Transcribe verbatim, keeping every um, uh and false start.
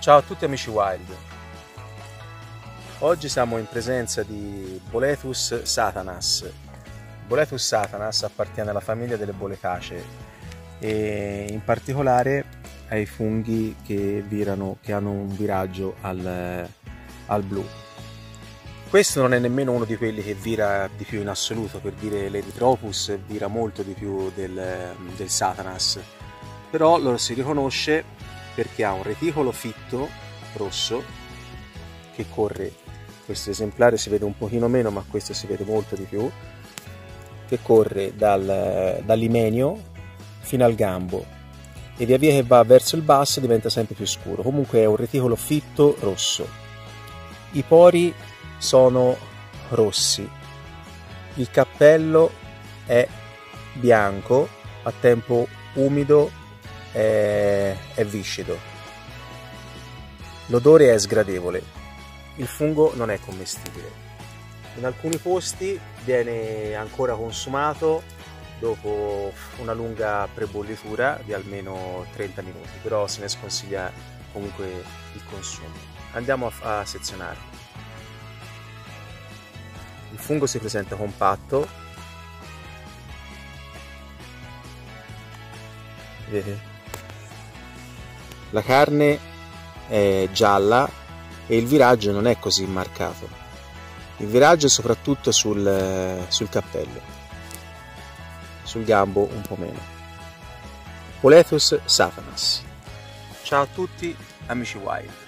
Ciao a tutti amici Wild, oggi siamo in presenza di Boletus satanas. Boletus satanas appartiene alla famiglia delle boletacee e in particolare ai funghi che virano, che hanno un viraggio al, al blu. Questo non è nemmeno uno di quelli che vira di più in assoluto, per dire l'Erythropus vira molto di più del, del satanas, però lo si riconosce perché ha un reticolo fitto rosso che corre, questo esemplare si vede un pochino meno ma questo si vede molto di più, che corre dal, dall'imenio fino al gambo e via via che va verso il basso diventa sempre più scuro. Comunque è un reticolo fitto rosso, i pori sono rossi, il cappello è bianco, a tempo umido è, è viscido, l'odore è sgradevole, il fungo non è commestibile. In alcuni posti viene ancora consumato dopo una lunga prebollitura di almeno trenta minuti, però se ne sconsiglia comunque il consumo. Andiamo a, a sezionare. Il fungo si presenta compatto, vedete? La carne è gialla e il viraggio non è così marcato. Il viraggio è soprattutto sul, sul cappello, sul gambo un po' meno. Boletus satanas. Ciao a tutti amici Wild.